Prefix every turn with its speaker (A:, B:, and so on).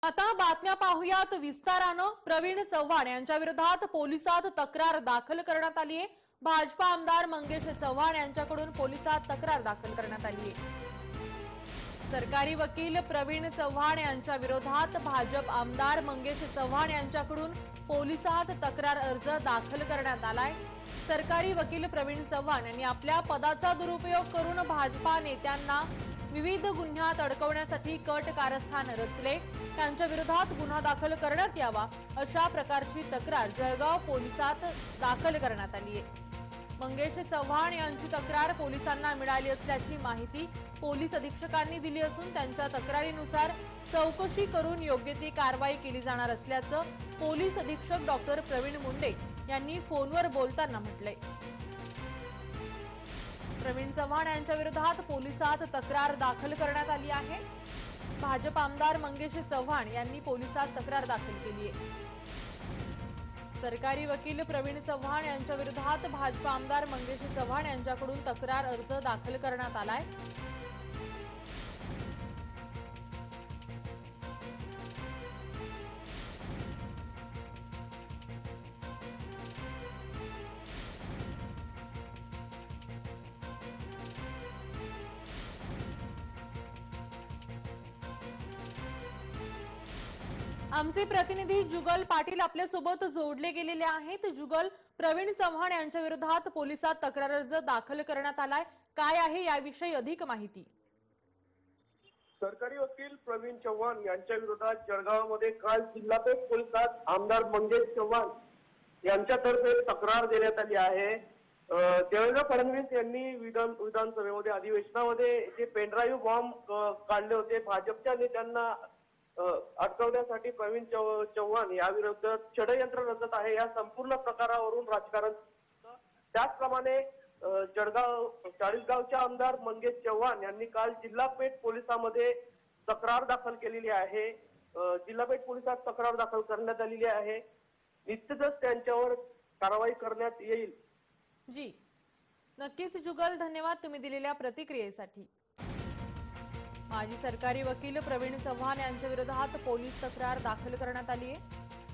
A: आता बातम्या पाहूयात विस्तारानं। प्रवीण चव्हाण यांच्या विरोधात पोलिसात तक्रार दाखल करण्यात आली आहे। भाजपा आमदार मंगेश चव्हाण यांच्याकडून पोलिसात तक्रार दाखल करण्यात आली आहे। सरकारी वकील प्रवीण चव्हाण यांच्या विरोधात भाजप आमदार मंगेश चव्हाण यांच्याकडून पोलिसात तक्रार अर्ज दाखल करण्यात आलाय। सरकारी वकील प्रवीण चव्हाण यांनी आपल्या पदाचा दुरुपयोग करून भाजपा नेत्यांना विविध गुन्ह्यात अडकवण्यासाठी कट कारस्थान रचले, त्यांच्या विरोधात गुन्हा दाखल करण्यात यावा अशा प्रकारची तक्रार जळगाव पोलिसात दाखल करण्यात आली आहे। मंगेश चव्हाण यांची तक्रार पोलिसांना मिळाली असल्याची माहिती पोलीस अधीक्षकांनी दिली असून त्यांच्या तक्रारीनुसार चौकशी करून योग्य ती कारवाई केली जाणार असल्याचं पोलीस अधीक्षक डॉक्टर प्रवीण मुंडे यांनी फोनवर बोलताना म्हटलंय। प्रवीण चव्हाण यांच्या विरोधात पोलिसात तक्रार दाखल करण्यात आली आहे। भाजप आमदार मंगेश चव्हाण यांनी पोलिसात तक्रार दाखल केली आहे। सरकारी वकील प्रवीण चव्हाण यांच्या विरोधात भाजप आमदार मंगेश चव्हाण यांच्याकडून तक्रार अर्ज दाखल करण्यात आलाय। आमचे प्रतिनिधी जुगल पाटील आपल्या सोबत जोडले गेलेले आहेत। जुगल, प्रवीण चव्हाण यांच्या विरोधात पोलिसात तक्रार अर्ज दाखल करण्यात आलाय, काय आहे याविषयी अधिक माहिती?
B: सरकारी वकील प्रवीण चव्हाण यांच्या विरोधात जळगावमध्ये काल जिल्हा पेठ पोलिसात आमदार मंगेश चव्हाण यांच्यातर्फे तक्रार देण्यात आली आहे। देवेंद्र फडणवीस यांनी विधानसभेमध्ये अधिवेशनामध्ये जे पेनड्राईव्ह बॉम्ब काढले होते, भाजपच्या नेत्यांना अटकवण्यासाठी प्रवीण चव्हाण याविरुद्ध षडयंत्र रचत आहे, या संपूर्ण प्रकारावरून राजकारण। त्याचप्रमाणे जळगाव चाळीसगावच्या आमदार मंगेश चव्हाण यांनी काल जिल्हा पेठ पोलिसांमध्ये तक्रार दाखल केलेली आहे। जिल्हा पेठ पोलिसात तक्रार दाखल करण्यात आलेली आहे। निश्चितच त्यांच्यावर कारवाई करण्यात येईल।
A: जी नक्कीच जुगल, धन्यवाद तुम्ही दिलेल्या प्रतिक्रियेसाठी। माजी सरकारी वकील प्रवीण चव्हाण यांच्या विरोधात पोलीस तक्रार दाखल करण्यात आली आहे।